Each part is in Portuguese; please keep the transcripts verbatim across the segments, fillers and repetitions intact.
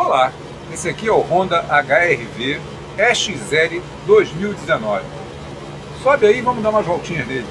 Olá, esse aqui é o Honda H R V E X L dois mil e dezenove. Sobe aí e vamos dar umas voltinhas nele.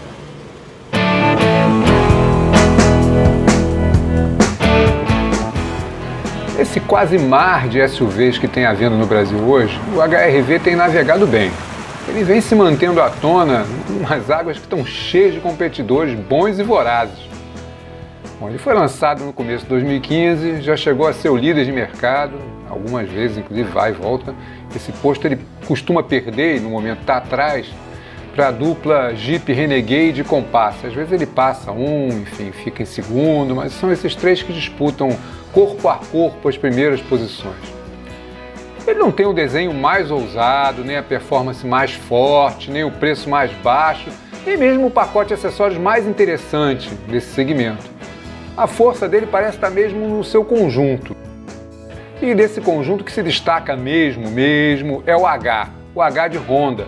Esse quase mar de S U Vs que tem à venda no Brasil hoje, o H R V tem navegado bem. Ele vem se mantendo à tona em umas águas que estão cheias de competidores bons e vorazes. Bom, ele foi lançado no começo de dois mil e quinze, já chegou a ser o líder de mercado, algumas vezes, inclusive vai e volta. Esse posto ele costuma perder, e no momento está atrás, para a dupla Jeep Renegade e Compass. Às vezes ele passa um, enfim, fica em segundo, mas são esses três que disputam corpo a corpo as primeiras posições. Ele não tem o desenho mais ousado, nem a performance mais forte, nem o preço mais baixo, nem mesmo o pacote de acessórios mais interessante desse segmento. A força dele parece estar mesmo no seu conjunto. E desse conjunto que se destaca mesmo, mesmo, é o H, o H de Honda.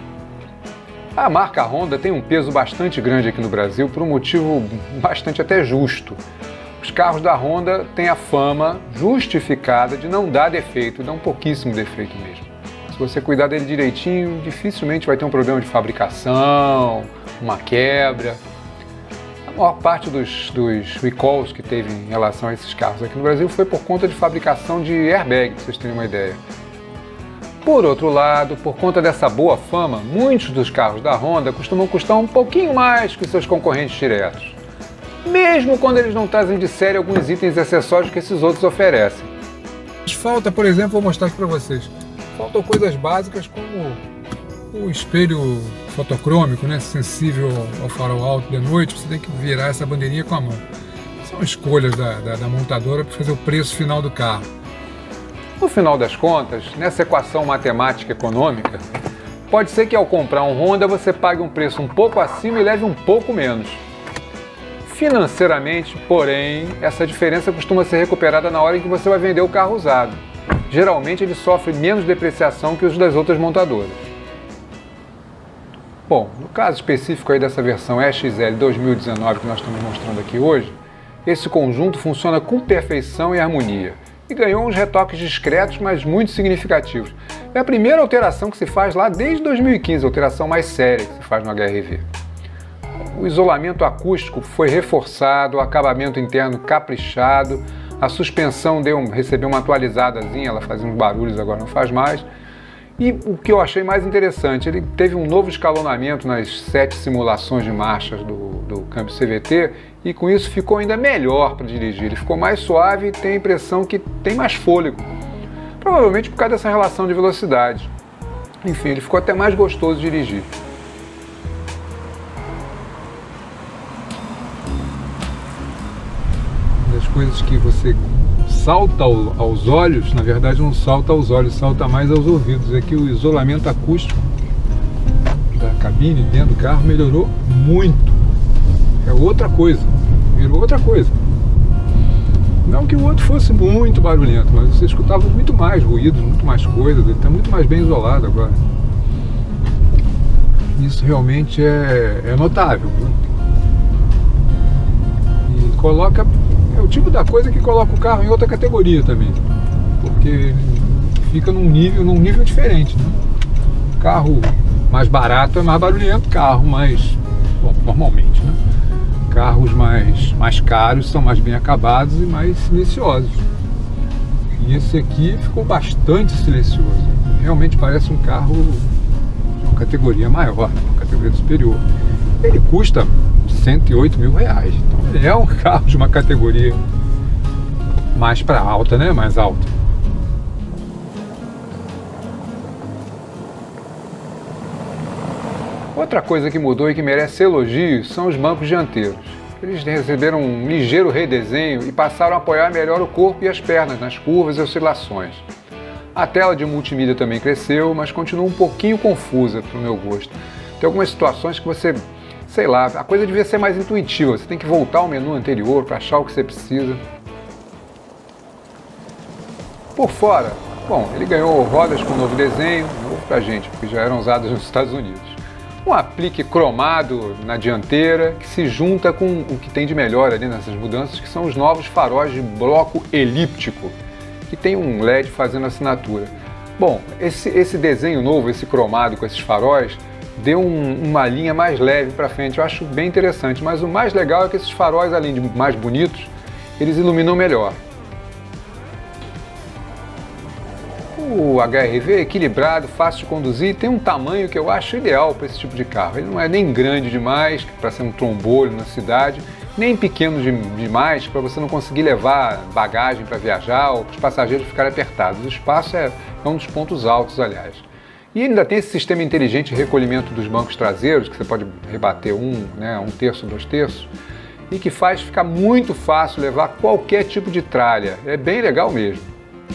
A marca Honda tem um peso bastante grande aqui no Brasil por um motivo bastante até justo. Os carros da Honda têm a fama justificada de não dar defeito, dão pouquíssimo defeito mesmo. Se você cuidar dele direitinho, dificilmente vai ter um problema de fabricação, uma quebra. A maior parte dos, dos recalls que teve em relação a esses carros aqui no Brasil foi por conta de fabricação de airbag, para vocês terem uma ideia. Por outro lado, por conta dessa boa fama, muitos dos carros da Honda costumam custar um pouquinho mais que seus concorrentes diretos, mesmo quando eles não trazem de série alguns itens e acessórios que esses outros oferecem. Falta, por exemplo, vou mostrar aqui para vocês, faltam coisas básicas como o espelho fotocrômico, né, sensível ao farol alto de noite. Você tem que virar essa bandeirinha com a mão. São escolhas da, da, da montadora para fazer o preço final do carro. No final das contas, nessa equação matemática econômica, pode ser que ao comprar um Honda você pague um preço um pouco acima e leve um pouco menos. Financeiramente, porém, essa diferença costuma ser recuperada na hora em que você vai vender o carro usado. Geralmente ele sofre menos depreciação que os das outras montadoras. Bom, no caso específico aí dessa versão E X L dois mil e dezenove que nós estamos mostrando aqui hoje, esse conjunto funciona com perfeição e harmonia e ganhou uns retoques discretos, mas muito significativos. É a primeira alteração que se faz lá desde dois mil e quinze, a alteração mais séria que se faz no H R V. O isolamento acústico foi reforçado, o acabamento interno caprichado, a suspensão deu, recebeu uma atualizadazinha, ela fazia uns barulhos, agora não faz mais. E o que eu achei mais interessante, ele teve um novo escalonamento nas sete simulações de marchas do, do câmbio C V T e com isso ficou ainda melhor para dirigir. Ele ficou mais suave e tem a impressão que tem mais fôlego. Provavelmente por causa dessa relação de velocidade. Enfim, ele ficou até mais gostoso de dirigir. Das coisas que você salta aos olhos, na verdade não salta aos olhos, salta mais aos ouvidos. É que o isolamento acústico da cabine dentro do carro melhorou muito. É outra coisa, virou outra coisa. Não que o outro fosse muito barulhento, mas você escutava muito mais ruídos, muito mais coisas, ele está muito mais bem isolado agora. Isso realmente é, é notável. E coloca... É o tipo da coisa que coloca o carro em outra categoria também, porque fica num nível, num nível diferente, né? Carro mais barato é mais barulhento, carro mais, bom, normalmente, né? Carros mais, mais caros são mais bem acabados e mais silenciosos. E esse aqui ficou bastante silencioso. Realmente parece um carro de uma categoria maior, né? Uma categoria superior. Ele custa cento e oito mil reais. Então ele é um carro de uma categoria mais para alta, né? Mais alta. Outra coisa que mudou e que merece elogios são os bancos dianteiros. Eles receberam um ligeiro redesenho e passaram a apoiar melhor o corpo e as pernas nas curvas e oscilações. A tela de multimídia também cresceu, mas continua um pouquinho confusa para o meu gosto. Tem algumas situações que você... Sei lá, a coisa devia ser mais intuitiva, você tem que voltar ao menu anterior para achar o que você precisa. Por fora, bom, ele ganhou rodas com um novo desenho, novo pra gente, porque já eram usadas nos Estados Unidos. Um aplique cromado na dianteira, que se junta com o que tem de melhor ali nessas mudanças, que são os novos faróis de bloco elíptico, e tem um L E D fazendo assinatura. Bom, esse, esse desenho novo, esse cromado com esses faróis, deu um, uma linha mais leve para frente, eu acho bem interessante, mas o mais legal é que esses faróis, além de mais bonitos, eles iluminam melhor. O H R V é equilibrado, fácil de conduzir e tem um tamanho que eu acho ideal para esse tipo de carro. Ele não é nem grande demais para ser um trombolho na cidade, nem pequeno de, demais para você não conseguir levar bagagem para viajar ou para os passageiros ficarem apertados. O espaço é, é um dos pontos altos, aliás. E ainda tem esse sistema inteligente de recolhimento dos bancos traseiros, que você pode rebater um, né, um terço, dois terços, e que faz ficar muito fácil levar qualquer tipo de tralha. É bem legal mesmo.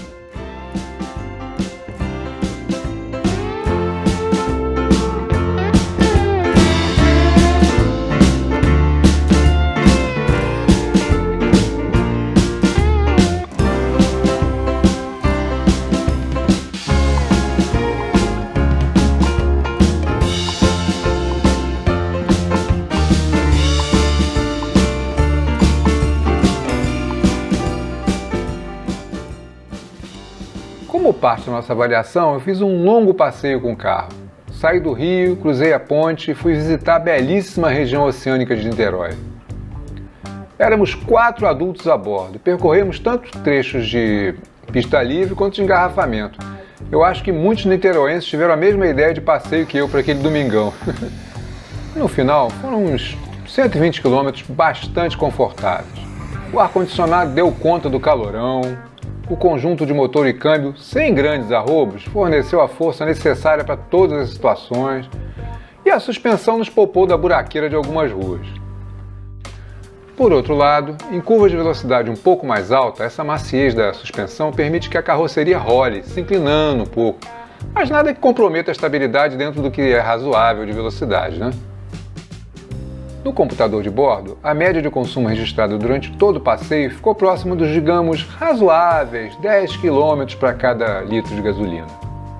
Como parte da nossa avaliação, eu fiz um longo passeio com o carro. Saí do Rio, cruzei a ponte e fui visitar a belíssima região oceânica de Niterói. Éramos quatro adultos a bordo, percorremos tanto trechos de pista livre quanto de engarrafamento. Eu acho que muitos niteroenses tiveram a mesma ideia de passeio que eu para aquele domingão. No final, foram uns cento e vinte quilômetros bastante confortáveis. O ar-condicionado deu conta do calorão. O conjunto de motor e câmbio, sem grandes arroubos, forneceu a força necessária para todas as situações e a suspensão nos poupou da buraqueira de algumas ruas. Por outro lado, em curvas de velocidade um pouco mais alta, essa maciez da suspensão permite que a carroceria role, se inclinando um pouco, mas nada que comprometa a estabilidade dentro do que é razoável de velocidade, né? No computador de bordo, a média de consumo registrada durante todo o passeio ficou próximo dos, digamos, razoáveis dez quilômetros para cada litro de gasolina.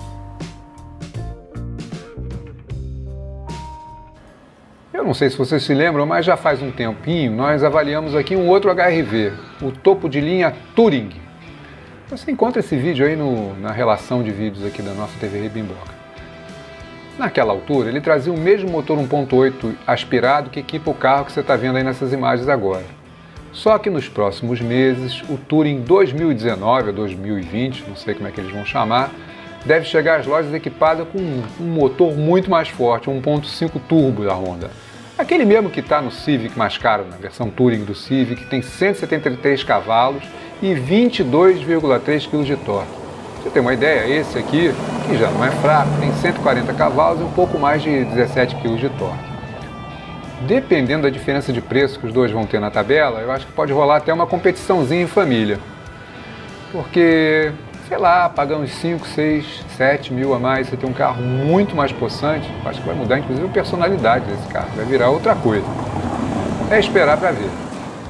Eu não sei se vocês se lembram, mas já faz um tempinho nós avaliamos aqui um outro H R V, o topo de linha Touring. Você encontra esse vídeo aí no, na relação de vídeos aqui da nossa T V Ribimboca. Naquela altura, ele trazia o mesmo motor um ponto oito aspirado que equipa o carro que você está vendo aí nessas imagens agora. Só que nos próximos meses, o Touring dois mil e dezenove a dois mil e vinte, não sei como é que eles vão chamar, deve chegar às lojas equipado com um, um motor muito mais forte, um um ponto cinco turbo da Honda. Aquele mesmo que está no Civic mais caro, na versão Touring do Civic, tem cento e setenta e três cavalos e vinte e dois vírgula três quilos de torque. Você tem uma ideia, esse aqui, que já não é fraco, tem cento e quarenta cavalos e um pouco mais de dezessete quilos de torque. Dependendo da diferença de preço que os dois vão ter na tabela, eu acho que pode rolar até uma competiçãozinha em família. Porque, sei lá, pagar uns cinco, seis, sete mil a mais, você tem um carro muito mais possante, eu acho que vai mudar inclusive a personalidade desse carro, vai virar outra coisa. É esperar para ver.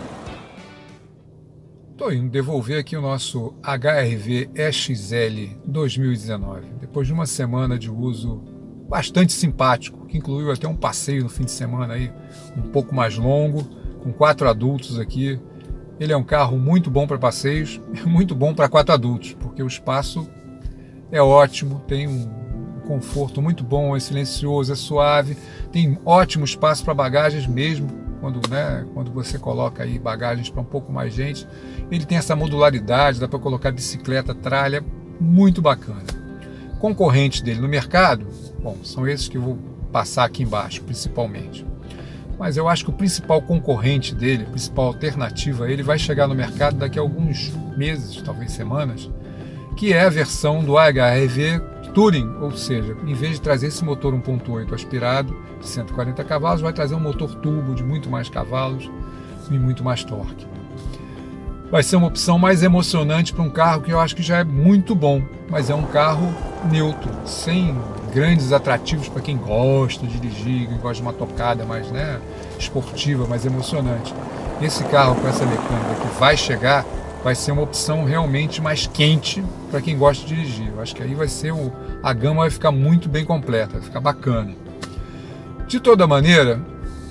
Estou indo devolver aqui o nosso H R V E X L dois mil e dezenove, depois de uma semana de uso bastante simpático, que incluiu até um passeio no fim de semana aí, um pouco mais longo, com quatro adultos aqui. Ele é um carro muito bom para passeios, muito bom para quatro adultos, porque o espaço é ótimo, tem um conforto muito bom, é silencioso, é suave, tem ótimo espaço para bagagens mesmo. Quando, né, quando você coloca aí bagagens para um pouco mais gente, ele tem essa modularidade, dá para colocar bicicleta, tralha, muito bacana. Concorrentes dele no mercado, bom, são esses que eu vou passar aqui embaixo, principalmente. Mas eu acho que o principal concorrente dele, a principal alternativa, ele vai chegar no mercado daqui a alguns meses, talvez semanas, que é a versão do H R V Touring, ou seja, em vez de trazer esse motor um ponto oito aspirado de cento e quarenta cavalos, vai trazer um motor turbo de muito mais cavalos e muito mais torque. Vai ser uma opção mais emocionante para um carro que eu acho que já é muito bom, mas é um carro neutro, sem grandes atrativos para quem gosta de dirigir, quem gosta de uma tocada mais, né, esportiva, mais emocionante. Esse carro com essa mecânica que vai chegar vai ser uma opção realmente mais quente para quem gosta de dirigir. Eu acho que aí vai ser o, a gama vai ficar muito bem completa, vai ficar bacana. De toda maneira,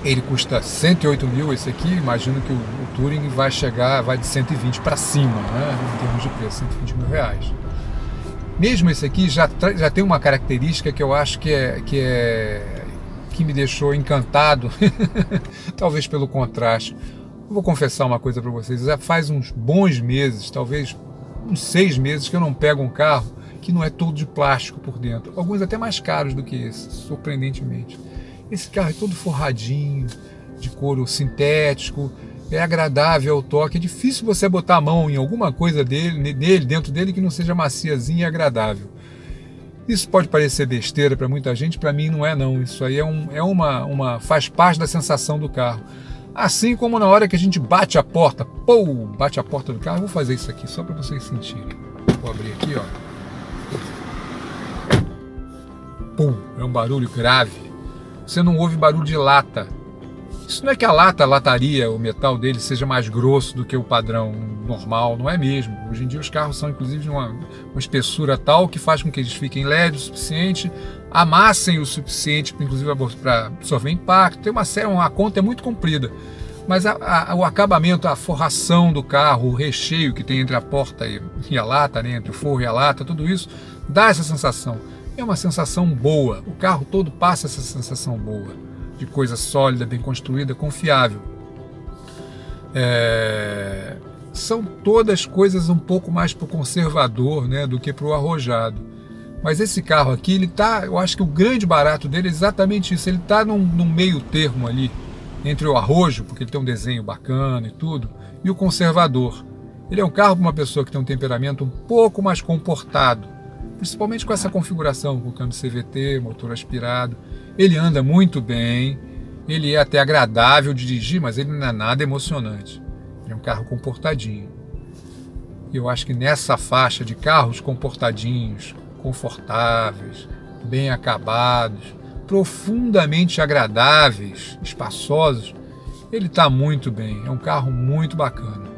Ele custa cento e oito mil, esse aqui. Imagino que o, o Touring vai chegar, vai de cento e vinte para cima, né, em termos de preço, cento e vinte mil reais. Mesmo esse aqui já, já tem uma característica que eu acho que é que, é, que me deixou encantado, talvez pelo contraste. Eu vou confessar uma coisa para vocês, já faz uns bons meses, talvez uns seis meses, que eu não pego um carro que não é todo de plástico por dentro. Alguns até mais caros do que esse, surpreendentemente. Esse carro é todo forradinho, de couro sintético, é agradável ao toque, é difícil você botar a mão em alguma coisa dele, dele, dentro dele que não seja maciazinha e agradável. Isso pode parecer besteira para muita gente, para mim não é não, isso aí é, um, é uma, uma, faz parte da sensação do carro. Assim como na hora que a gente bate a porta, pô, bate a porta do carro, vou fazer isso aqui só para vocês sentirem. Vou abrir aqui, ó. Pum, é um barulho grave. Você não ouve barulho de lata. Isso não é que a lata, a lataria, o metal dele seja mais grosso do que o padrão normal, não é mesmo. Hoje em dia os carros são inclusive de uma, uma espessura tal que faz com que eles fiquem leves o suficiente, amassem o suficiente, inclusive para absorver impacto. Tem uma série, uma conta é muito comprida. Mas a, a, o acabamento, a forração do carro, o recheio que tem entre a porta e, e a lata, né, entre o forro e a lata, tudo isso dá essa sensação. É uma sensação boa, o carro todo passa essa sensação boa, de coisa sólida, bem construída, confiável. É... São todas coisas um pouco mais para o conservador, né, do que para o arrojado. Mas esse carro aqui, ele tá, eu acho que o grande barato dele é exatamente isso, ele está num, num meio termo ali, entre o arrojo, porque ele tem um desenho bacana e tudo, e o conservador. Ele é um carro para uma pessoa que tem um temperamento um pouco mais comportado, principalmente com essa configuração, com o câmbio C V T, motor aspirado. Ele anda muito bem, ele é até agradável de dirigir, mas ele não é nada emocionante. Ele é um carro comportadinho. Eu acho que nessa faixa de carros comportadinhos, confortáveis, bem acabados, profundamente agradáveis, espaçosos, ele está muito bem. É um carro muito bacana.